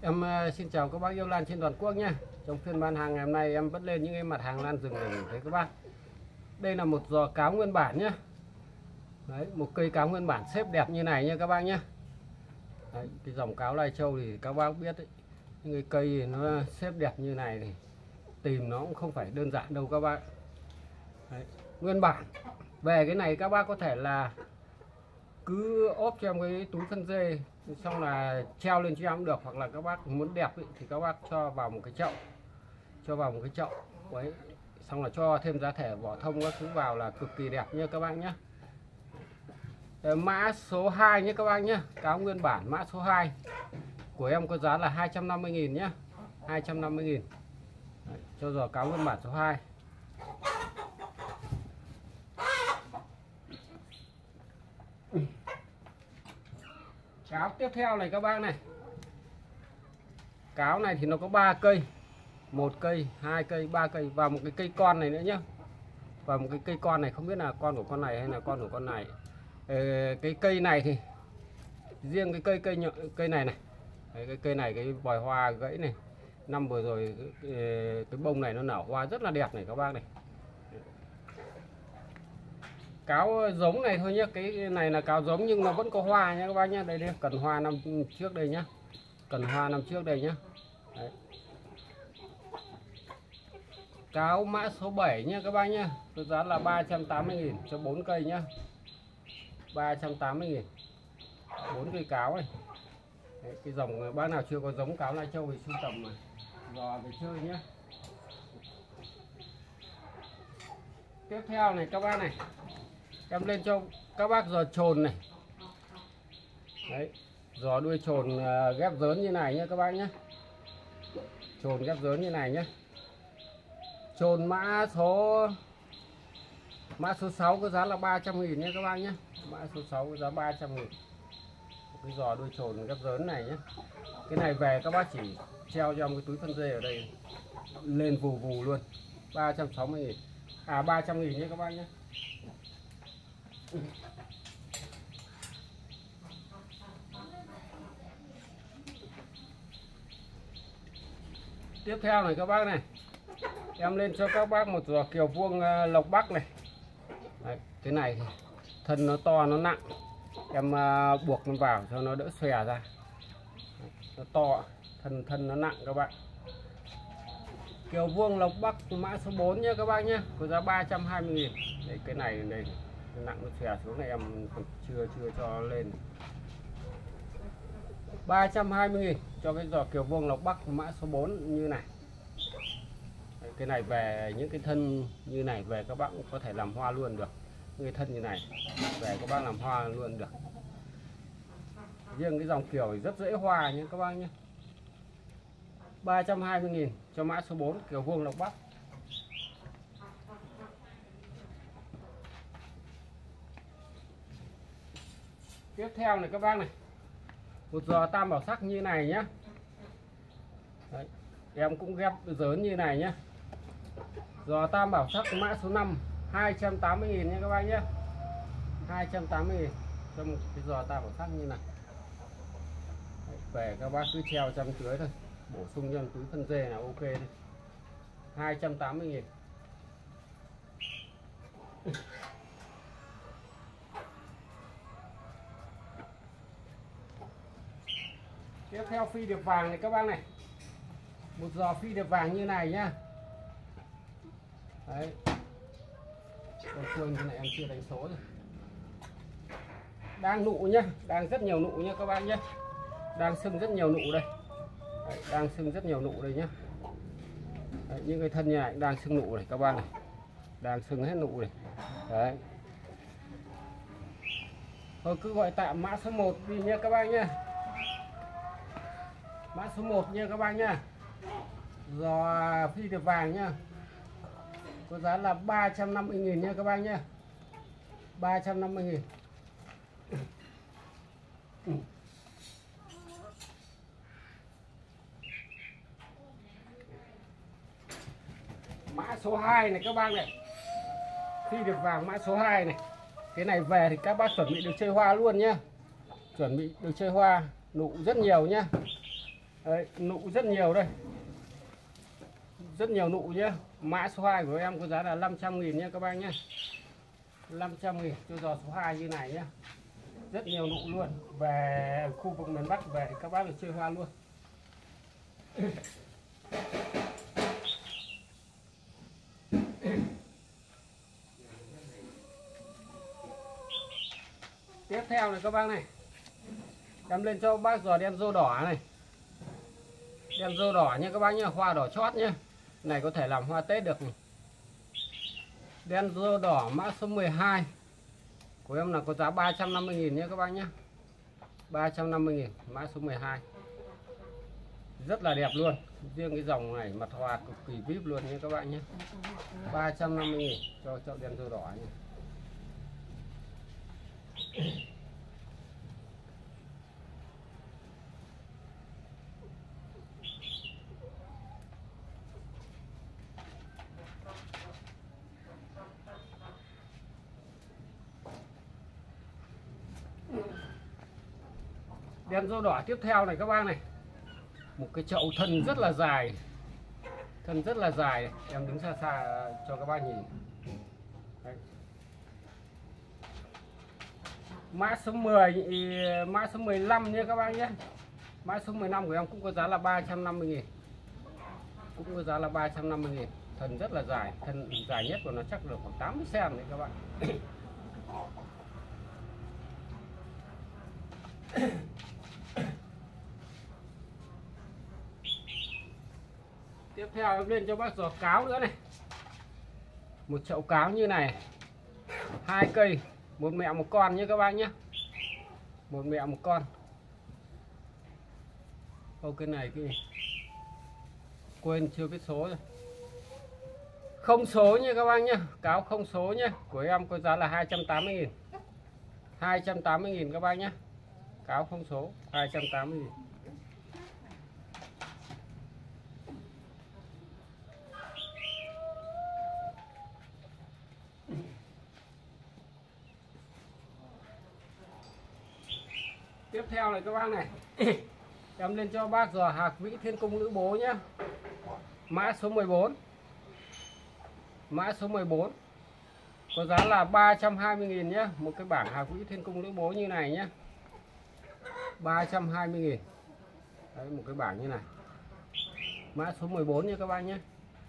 Em xin chào các bác yêu lan trên toàn quốc nhé. Trong phiên bán hàng ngày hôm nay em vẫn lên những cái mặt hàng lan rừng để nhìn thấy các bác. Đây là một giò cáo nguyên bản nhé. Đấy, một cây cáo nguyên bản xếp đẹp như này nha các bác nhé. Đấy, cái dòng cáo Lai Châu thì các bác biết đấy, những cái cây nó xếp đẹp như này thì tìm nó cũng không phải đơn giản đâu các bác. Đấy, nguyên bản. Về cái này các bác có thể là cứ ốp trong cái túi phân dê xong là treo lên cho em cũng được, hoặc là các bác muốn đẹp ý, thì các bác cho vào một cái chậu, đấy, xong là cho thêm giá thể vỏ thông các thứ vào là cực kỳ đẹp nha các bác nhé. Mã số 2 nhé các bác nhé, cáo nguyên bản mã số 2 của em có giá là 250.000 nhé, 250.000. Đấy, cho giò cáo nguyên bản số 2. Cáo tiếp theo này các bác này. Cáo này thì nó có 3 cây. 1 cây, 2 cây, 3 cây và một cái cây con này nữa nhá. Và một cái cây con này không biết là con của con này hay là con của con này. Cái cây này thì riêng cái cây này này. Đấy, cái cây này cái vòi hoa gãy này. Năm vừa rồi cái bông này nó nở hoa rất là đẹp này các bác này. Cáo giống này thôi nhé, cái này là cáo giống nhưng nó vẫn có hoa nhé các bác nhé. Đây đây, cần hoa năm trước đây nhá. Cần hoa năm trước đây nhá. Đấy. Cáo mã số 7 nhé các bác nhé. Tôi giá là 380.000 cho 4 cây nhá. 380.000 4 cây cáo này. Đấy, cái dòng bác nào chưa có giống cáo Lai Châu thì sưu tầm mà giò về chơi nhé. Tiếp theo này các bác này, em lên cho các bác giò trồn này. Đấy, giò đuôi trồn ghép dớn như này nhé các bác nhé. Trồn ghép dớn như này nhé. Trồn mã số 6 có giá là 300.000 nhé các bác nhé. Mã số 6 có giá 300.000. Cái giò đuôi trồn ghép dớn này nhé. Cái này về các bác chỉ treo trong cái túi phân dê ở đây lên vù vù luôn. 360.000. À 300.000 nhé các bác nhé. Tiếp theo này các bác này, em lên cho các bác một giò kiều vuông Lộc Bắc này. Đấy, cái này thì thân nó to nó nặng, em buộc nó vào cho nó đỡ xòe ra. Đấy, nó to, thân nó nặng các bạn. Kiều vuông Lộc Bắc mã số 4 nhé các bác nhé, có giá 320.000. Đấy, cái này đây cái nặng nó xòe xuống này em chưa cho lên. 320.000 cho cái giò kiều vuông Lộc Bắc mã số 4 như này. Đấy, cái này về những cái thân như này về các bác cũng có thể làm hoa luôn được. Những cái thân như này về các bác làm hoa luôn được. Riêng cái dòng kiều thì rất dễ hoa nhé các bác nhé. 320.000 cho mã số 4 kiều vuông Lộc Bắc. Tiếp theo này các bác này, một giò tam bảo sắc như này nhé. Đấy, em cũng ghép dớn như này nhé. Giò tam bảo sắc mã số 5 280.000 nhé các bác nhé. 280.000 cho một cái giò tam bảo sắc như này. Đấy, về các bác cứ treo trong tưới thôi, bổ sung cho túi phân dê là ok đi. 280.000. Tiếp theo phi điệp vàng này các bác này. Một giò phi điệp vàng như này nhá. Đấy. Con phương cái này em chưa đánh số rồi. Đang nụ nhá, đang rất nhiều nụ nhá các bác nhé. Đang sưng rất nhiều nụ đây. Đấy, đang sưng rất nhiều nụ đây nhá. Đấy, những cái thân như này đang sưng nụ này các bác này. Đang sưng hết nụ này. Đấy. Thôi cứ gọi tạm mã số 1 đi nhá các bác nhé. Mã số 1 nha các bác nhá. Giò phi điệp vàng nhá. Có giá là 350.000 nha các bác nhá. 350.000. Mã số 2 này các bác này. Phi điệp vàng mã số 2 này. Cái này về thì các bác chuẩn bị được chơi hoa luôn nhá. Chuẩn bị được chơi hoa, nụ rất nhiều nhá. Đấy, nụ rất nhiều đây, rất nhiều nụ nhé. Mã số 2 của em có giá là 500.000 nhé các bác nhé, 500.000 cho giò số 2 như này nhé. Rất nhiều nụ luôn. Về khu vực miền Bắc về thì các bác được chơi hoa luôn. Tiếp theo này các bác này, em lên cho bác giò đen rô đỏ này, đen rô đỏ nha các bác nhé, hoa đỏ chót nhé. Này có thể làm hoa Tết được này. Đen rô đỏ mã số 12 của em là có giá 350.000 nhé các bác nhé, 350.000 mã số 12. Rất là đẹp luôn. Riêng cái dòng này mặt hoa cực kỳ vip luôn nha các bạn nhé, 350.000 cho chậu đen rô đỏ nhé. Đen rô đỏ tiếp theo này các bác này, một cái chậu thân rất là dài, thân rất là dài này. Em đứng xa xa cho các bác nhìn. Đấy. Mã số 10, mã số 15 nha các bác nhé. Mã số 15 của em cũng có giá là 350.000, cũng có giá là 350.000. Thân rất là dài, thân dài nhất của nó chắc được khoảng 80 cm đấy các bạn. Tiếp theo em lên cho bác giò cáo nữa này, một chậu cáo như này, 2 cây, một mẹ một con nhé các bác nhé, một mẹ một con. Ô cái này cái quên chưa biết số rồi, không số nha các bác nhé, cáo không số nhé, của em có giá là 280.000, 280.000 các bác nhé, cáo không số 280.000. Tiếp theo này các bác này, em lên cho bác giò hạc vĩ thiên cung nữ bố nhé, mã số 14, mã số 14 có giá là 320.000 nhé, một cái bảng hạc vĩ thiên cung nữ bố như này nhé, 320.000. Đấy, một cái bảng như này, mã số 14 nha các bác nhé.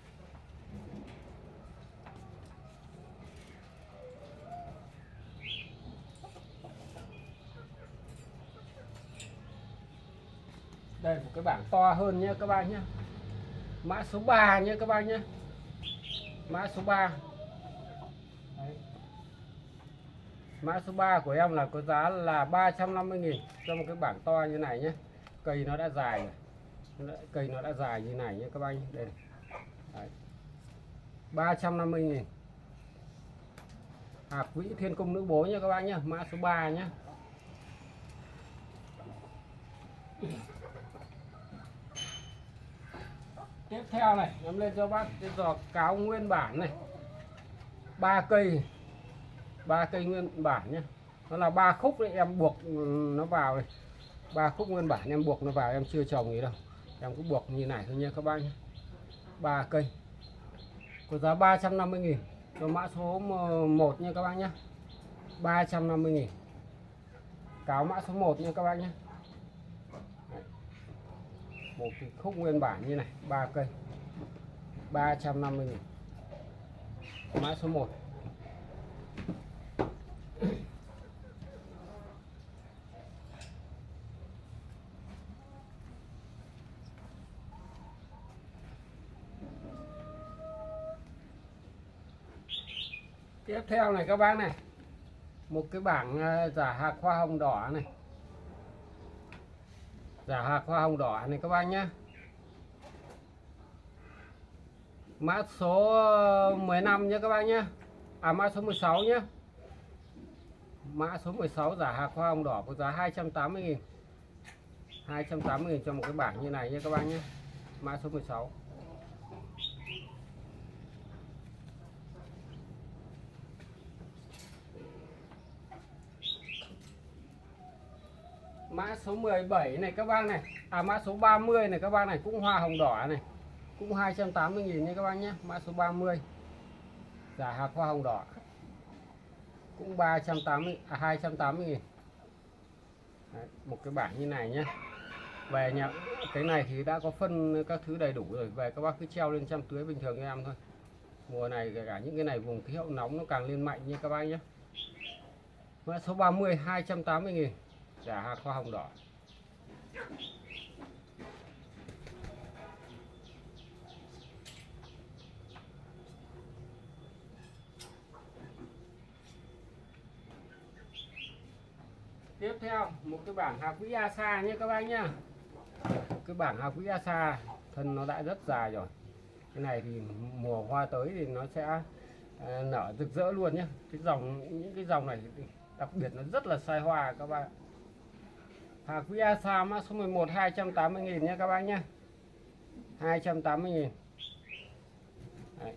Đây một cái bảng to hơn nhé các bác nhé, mã số 3 nhé các bác nhé, mã số 3. Đấy. Mã số 3 của em là có giá là 350.000 cho một cái bảng to như này nhé. Cây nó đã dài rồi, cây nó đã dài như này nhé các bác nhé. Đây này. Đấy. 350.000 hạc vĩ thiên cung nữ bố nhé các bác nhé, mã số 3 nhé. Tiếp theo này em lên cho bác cái giò cáo nguyên bản này, 3 cây, 3 cây nguyên bản nhé, nó là 3 khúc đấy, em buộc nó vào này, 3 khúc nguyên bản em buộc nó vào, em chưa trồng gì đâu, em cứ buộc như này thôi nha các bác nhé. 3 cây có giá 350.000 cho mã số 1 nha các bác nhé, 350.000 cáo mã số 1 nha các bác nhé. Một cái khúc nguyên bản như này, 3 cây 350.000 mã số 1. Tiếp theo này các bác này, một cái bảng giả hạc hoa hồng đỏ này, giả hạc hoa hồng đỏ này các bác nhé, mã số 15 nhé các bác nhé, à mã số 16 nhé, mã số 16 giả hạc hoa hồng đỏ có giá 280.000, 280.000 cho một cái bảng như này nhé các bác nhé, mã số 16. Mã số 17 này các bác này, mã số 30 này các bác này, cũng hoa hồng đỏ này, cũng 280.000 nha các bác nhé. Mã số 30 giả hạc hoa hồng đỏ cũng 280.000. Đấy, một cái bảng như này nhé. Về nhà cái này thì đã có phân các thứ đầy đủ rồi, về các bác cứ treo lên chăm tưới bình thường cho em thôi. Mùa này kể cả những cái này vùng khí hậu nóng nó càng lên mạnh nha các bác nhé. Mã số 30 280.000 giả hạc hoa hồng đỏ. Tiếp theo một cái bảng hạc vĩ Asa nhé các bác nhá. Cái bảng hạc vĩ Asa thân nó đã rất dài rồi. Cái này thì mùa hoa tới thì nó sẽ nở rực rỡ luôn nhé. Những cái dòng này đặc biệt nó rất là sai hoa các bạn. Hạc vĩ Asa mã số 11 280.000 nhé các bác nhé. 280.000. Đấy.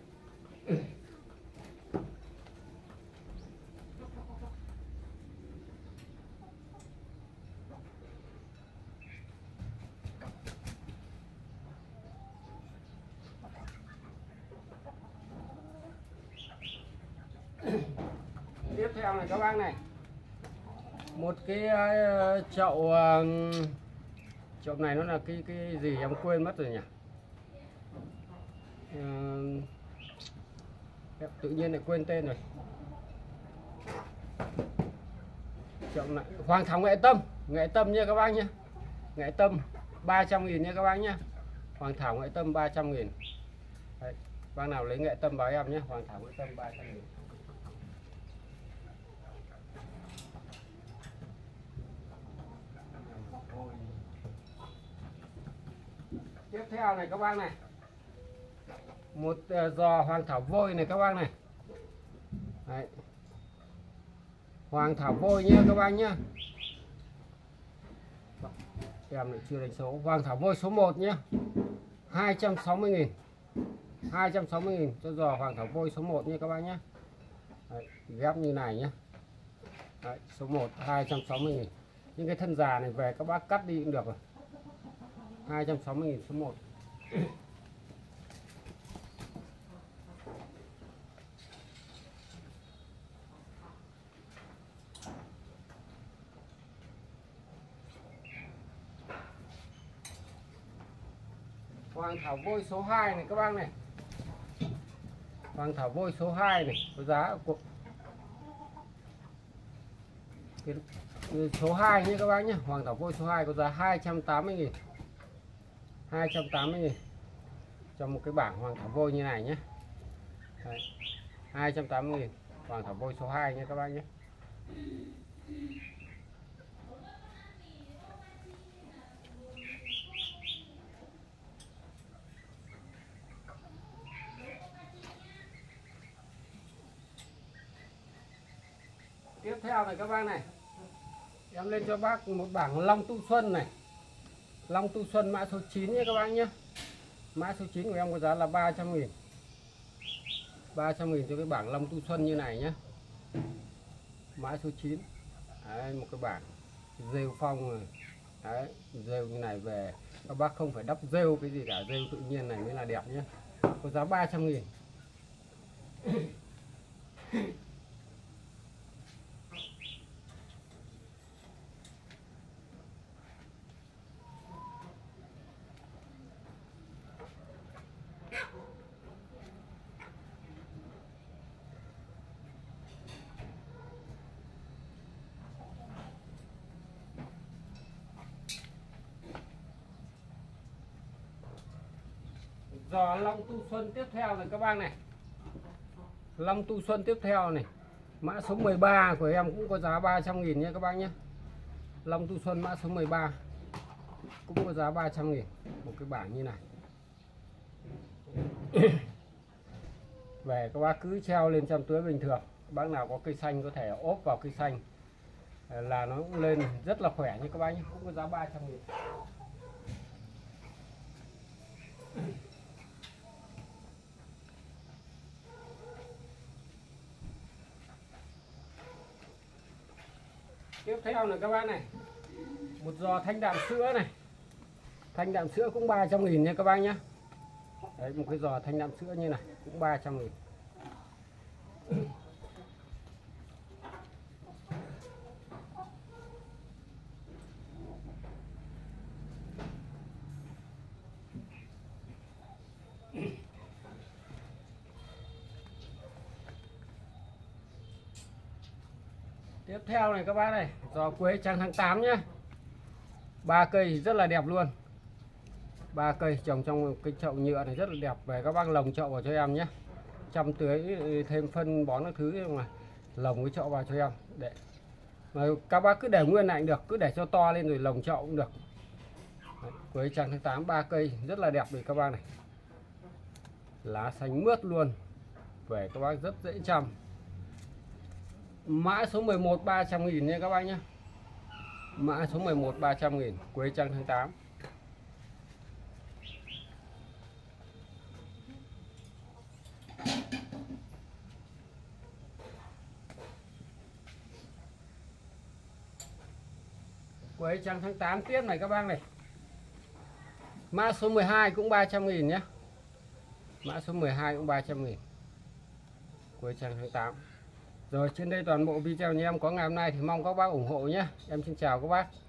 Tiếp theo này các bác này, một cái chậu này nó là cái gì em quên mất rồi nhỉ. Em tự nhiên lại quên tên rồi. Chậu này Hoàng Thảo Nghệ Tâm nha các bác nhé. Nghệ Tâm 300.000 nha các bác nhé. Hoàng Thảo Nghệ Tâm 300.000. Đấy, bác nào lấy Nghệ Tâm báo em nhé. Hoàng Thảo Nghệ Tâm 300.000. Tiếp theo này các bác này, một giò Hoàng Thảo Vôi này các bác này. Đấy. Hoàng Thảo Vôi nhé các bác nhé. Em lại chưa đánh số. Hoàng Thảo Vôi số 1 nhé, 260.000. 260.000 cho giò Hoàng Thảo Vôi số 1 nha các bác nhé. Đấy, ghép như này nhé. Đấy, số 1 260.000. Những cái thân già này về các bác cắt đi cũng được rồi. 260.000 số 1. Hoàng Thảo Vôi số 2 này các bác này. Hoàng Thảo Vôi số 2 này có giá của số 2 nhé các bác nhé. Hoàng Thảo Vôi số 2 có giá 280.000. 280.000 cho một cái bảng Hoàng Thảo Vôi như này nhé. Đấy, 280.000 Hoàng Thảo Vôi số 2 nhé các bác nhé. Tiếp theo này các bác này, em lên cho bác một bảng Long Tu Xuân này. Long Tu Xuân mã số 9 nhé các bác nhé. Mã số 9 của em có giá là 300.000. 300.000 cho cái bảng Long Tu Xuân như này nhé. Mã số 9. Đấy, một cái bảng rêu phong này. Đấy, rêu như này về các bác không phải đắp rêu cái gì cả, rêu tự nhiên này mới là đẹp nhé. Có giá 300.000. Giò Long Tu Xuân tiếp theo này các bác này. Long Tu Xuân tiếp theo này, mã số 13 của em cũng có giá 300.000 nha các bác nhé. Long Tu Xuân mã số 13 cũng có giá 300.000. Một cái bảng như này. Về các bác cứ treo lên chăm tưới bình thường. Bác nào có cây xanh có thể ốp vào cây xanh là nó cũng lên rất là khỏe như các bác nhé. Cũng có giá 300.000. Tiếp theo là các bác này, Một giò thanh đạm sữa này. Thanh đạm sữa cũng 300.000 nha các bác nhé. Đấy, một cái giò thanh đạm sữa như này cũng 300.000. Tiếp theo này các bác này, giò quế trắng tháng 8 nhé. 3 cây rất là đẹp luôn. 3 cây trồng trong cái chậu nhựa này rất là đẹp. Về các bác lồng chậu vào cho em nhé. Chăm tưới thêm phân bón các thứ mà lồng cái chậu vào cho em để mà các bác cứ để nguyên lại cũng được, cứ để cho to lên rồi lồng chậu cũng được. Đấy, quế trắng tháng 8 3 cây rất là đẹp rồi các bác này. Lá xanh mướt luôn. Về các bác rất dễ chăm. Mã số 11 300.000 nha các bác nhé. Mã số 11 300.000 quế trắng tháng 8. Quế trắng tháng 8 tiếp này các bác này. Mã số 12 cũng 300.000 nhé. Mã số 12 cũng 300.000 quế trắng tháng 8. Rồi trên đây toàn bộ video nhà em có ngày hôm nay thì mong các bác ủng hộ nhé. Em xin chào các bác.